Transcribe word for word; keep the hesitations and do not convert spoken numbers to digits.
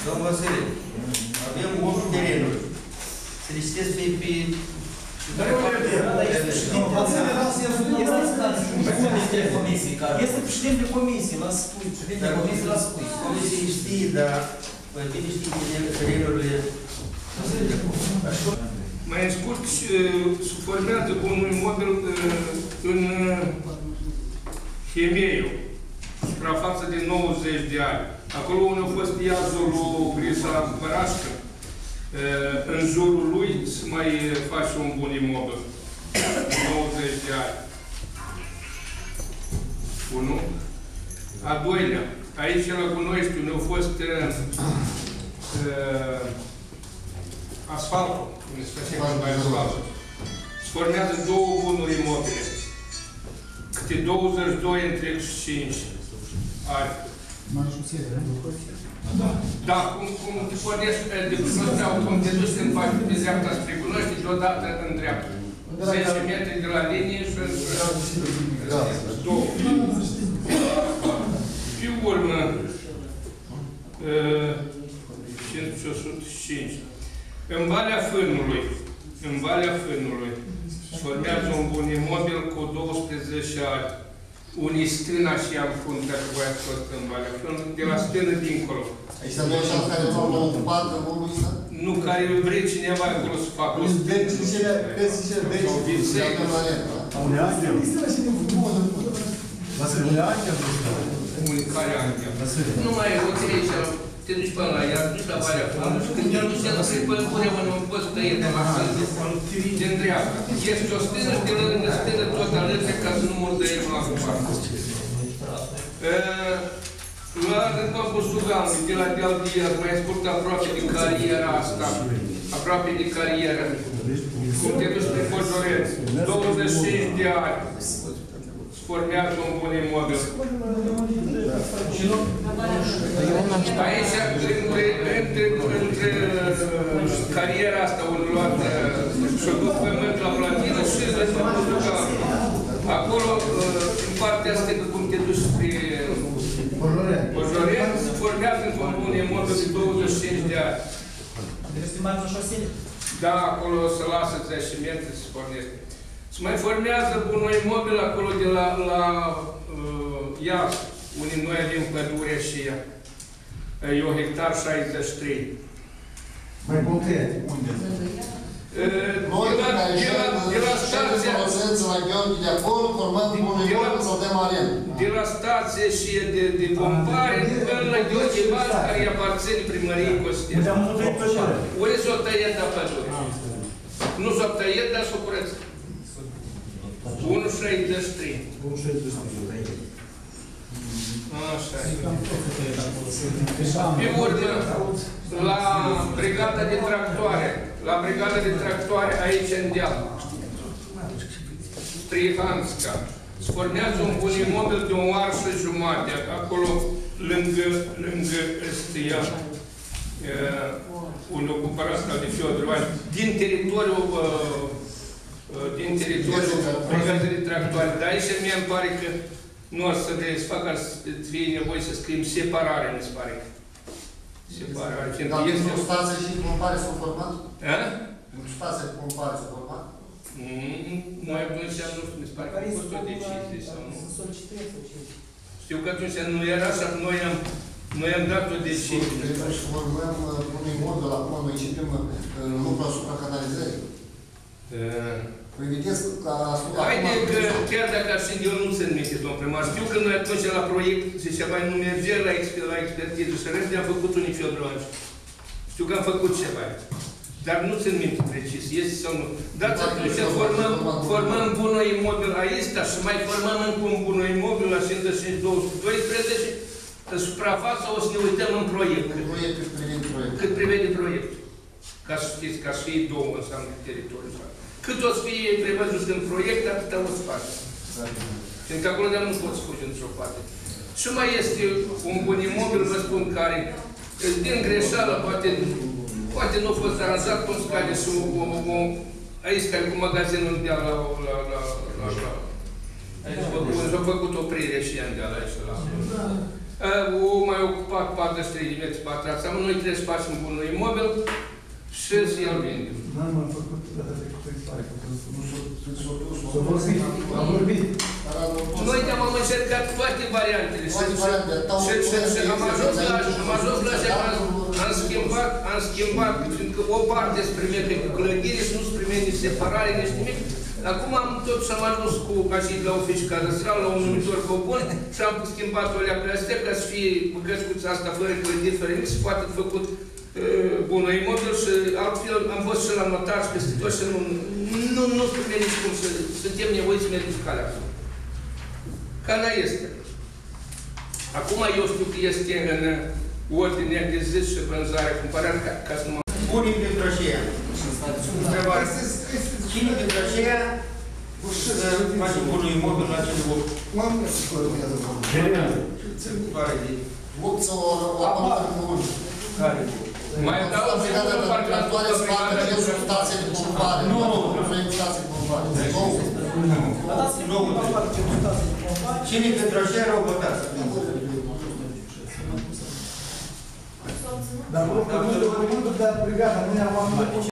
Domnul Vasile, avem opt terenuri. Să le citesc pe... pe... Este președinte de comisie, la spui. Președinte de comisie, la spui. Comisie știe, dar... Bine știe terenurile... Mai în scurt, se formează bunul imobil în Hemeiu, suprafață de nouăzeci de ani. Acolo unde a fost iazul lui Grisa Bărașcă, în jurul lui se mai face un bun imobil. nouăzeci de ani. Unu. A doilea, aici la Cunoiești, unde a fost asfaltul, unde se face mai asfaltul. Se formează două bunuri imobile. Câte douăzeci și doi între cinci ani. Da, cum, cum te pornești de Cunoșteau, cum te duci când faci pe dreapta spre Cunoști, deodată în dreapta. zece metri de la linie și două. Pe urmă, cinci și o sută cinci. În Valea Fânului, în Valea Fânului, se formează un bun imobil cu douăsprezece ani. Unii stâna și am fund, dacă voi ați fost în Valea Fânului, de la stână dincolo. Aici sunt doi șans care s-au ocupat în omul ăsta? Nu, care vrei cineva acolo să facă o stână. Deci, cele, vezi cele, vezi cele, unde angel? Vasile, unde angel? Unde care angel? Nu mai e, o ține aici, te duci până la ea, duci la Valea Fânului și când te duci la până până nu poți tăie de la stână, din dreapta. Este o stână și de lângă stână tot alături ca să nu mor de aici la parte. La Rândul Bustuganului, de la Deal Diaz, mai scurt aproape de cariera asta, aproape de carieră, cum te duci pe Cojoreț, douăzeci și cinci de ani, se formează un bun imobil. Aici, între, între, între cariera asta, unde luat și-o duc pământ la platină și Rândul Bustuganului. Acolo, în partea asta, cum te duci spre Cojoreț, se formează în un imobil de douăzeci și cinci de ani. Trebuie să mai la șosele? Da, acolo se lasă țeșimente, se pornește. Se mai formează bunul imobil acolo de la, la uh, Iaz, unde noi avem pădurea și ea. E o hectar șaizeci și trei. Mai concret, unde? Noi, care de la stația, la Gheorghe de acolo, formăm bunul imobil sau de maren. De la stație și de, de pompare, până la Gheorghe Bar, care îi aparține primăriei Costea. Ori s-o tăiet la pădure. Nu s-o tăiet, dar s-o curăță. unu șaizeci și trei. Așa e. Pe urmă, la brigada de tractoare, la brigada de tractoare aici în deal, Trihanska, se formează un bun imobil de o arșă jumate, acolo, lângă, lângă Estia, unde ocupă asta de Fiodor, din teritoriul, din teritoriul brigadei de tractoare. Dar aici mie îmi pare că nu o să desfacă, să fie nevoie să scriem separare, mi se pare. Separare. Dar pentru stație și compare s-au format? A? Pentru stație și compare s-au format? Noi atunci, nu știu, mi se pare că a fost o decizie sau nu. Știu că atunci nu era așa, noi am, noi am dat o decizie. Trebuie să formăm un imobil, acum noi citim lucrul asupra canalizării. Păi vedeți că... Haide că chiar dacă aș fi eu nu țin minte, domn primar, știu că noi atunci la proiect zicea, mai nu merge la, exper la expertiză și restul am făcut unii Fiodroanci. Știu că am făcut ceva. Dar nu țin minte precis, este sau nu. Dați atunci formăm, formăm bunul imobil aici și mai formăm încă un bunul imobil la cincizeci și cinci două sute doisprezece, suprafața o să ne uităm în proiect. În proiect cât privede proiect. Cât privede proiect. Ca să știți, ca să fie două înseamnă teritoriul. Cât o să fie prevăzut în proiect, atâta o să faci. Pentru că acolo de nu poți fugi într-o parte. Și mai este un bun imobil, vă spun, care din greșeală, poate, poate nu a fost aranjat, cum se cade și aici, care cu magazinul de la... la, la, la, la aici s-a făcut oprire și ea de aici. La, O mai ocupat patruzeci și trei de metri pătrați. Am noi trebuie să facem bunul imobil și să el vindem. N-am mai făcut data trecută, îi pare că nu s-a vorbit. Am vorbit. Noi te-am încercat toate variantele și, și, și, și, și am ajuns la, am ajuns la așa, am, am schimbat, am schimbat, fiindcă o parte se primește cu clădire și nu se primește nici separare, nici nimic. Acum am totuși am ajuns cu mașini la oficiu cadastral, la un numitor comun și am schimbat-o alea pe astea ca să fie căscuța asta fără clădiri, fără nimic, se poate făcut uh, bună imobil și altfel am fost și la notar și peste tot și nu, nu, nu spune nici cum să suntem nevoiți să mergem pe calea asta. Cana este. Acum eu știu că este în ordinea de zi și vânzarea, cumpărarea, ca, ca să nu mă... Bunii pentru aceea. Întrebare. Cine pentru aceea să facem bunul imobil la cele opt? Care de... opt sau o apărare comună. Care? Mai dau o secundă parcă la toată brigada de substanțe de promovare. Nu, nu vrem substanțe de promovare. Nouă. Cine pentru aceea au votat? Dar nu, nu, nu, nu, dar brigada, nu ne-am